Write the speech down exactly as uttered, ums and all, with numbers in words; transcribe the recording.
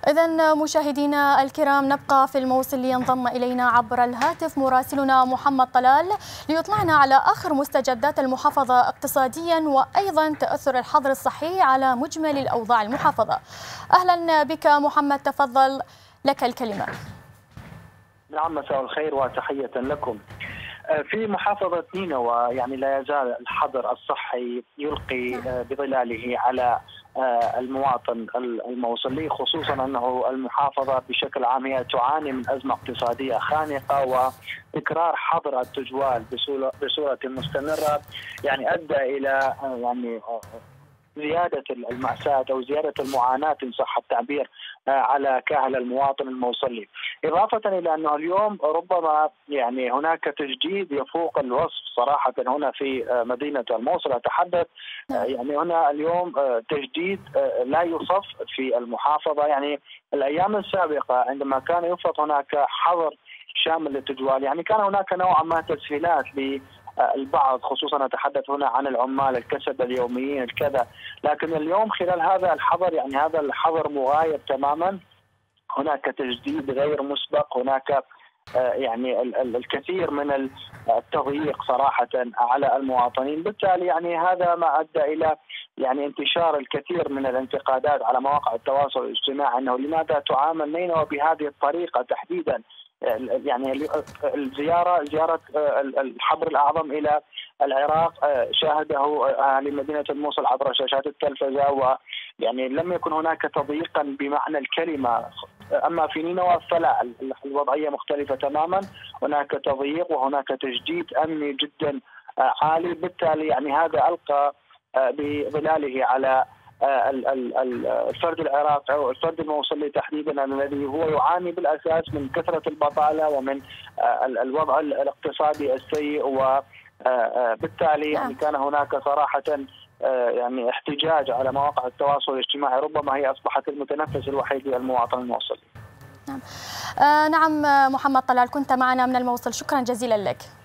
إذن مشاهدينا الكرام، نبقى في الموصل لينضم إلينا عبر الهاتف مراسلنا محمد طلال ليطلعنا على آخر مستجدات المحافظة اقتصاديا وأيضا تأثر الحظر الصحي على مجمل الأوضاع المحافظة. أهلا بك محمد، تفضل لك الكلمة. نعم، مساء الخير وتحية لكم. في محافظة نينوى يعني لا يزال الحظر الصحي يلقي بظلاله على المواطن الموصلي، خصوصا أنه المحافظة بشكل عام هي تعاني من أزمة اقتصادية خانقة، وتكرار حظر التجوال بصورة مستمرة يعني أدى إلى يعني زيادة المأساة أو زيادة المعاناة إن صح التعبير على كاهل المواطن الموصلي، إضافة إلى أنه اليوم ربما يعني هناك تجديد يفوق الوصف صراحة هنا في مدينة الموصل. أتحدث يعني هنا اليوم تجديد لا يوصف في المحافظة. يعني الأيام السابقة عندما كان يفرض هناك حظر شامل للتجوال يعني كان هناك نوعا ما تسهيلات ل البعض، خصوصا نتحدث هنا عن العمال الكسب اليوميين الكذا، لكن اليوم خلال هذا الحظر يعني هذا الحظر مغاير تماما. هناك تجديد غير مسبق، هناك يعني الكثير من التضييق صراحة على المواطنين، بالتالي يعني هذا ما أدى إلى يعني انتشار الكثير من الانتقادات على مواقع التواصل الاجتماعي أنه لماذا تعامل نينوى بهذه الطريقة تحديدا. يعني الزيارة زيارة الحبر الأعظم إلى العراق شاهده أهالي مدينة الموصل عبر شاشات التلفزة، ويعني لم يكن هناك تضييقا بمعنى الكلمة. أما في نينوى فلا، الوضعية مختلفة تماما، هناك تضييق وهناك تجديد أمني جدا عالي، بالتالي يعني هذا ألقى بظلاله على الفرد العراقي او الفرد الموصلي تحديدا الذي هو يعاني بالاساس من كثره البطاله ومن الوضع الاقتصادي السيء، وبالتالي يعني كان هناك صراحه يعني احتجاج على مواقع التواصل الاجتماعي، ربما هي اصبحت المتنفس الوحيد للمواطن الموصلي. نعم. نعم محمد طلال، كنت معنا من الموصل، شكرا جزيلا لك.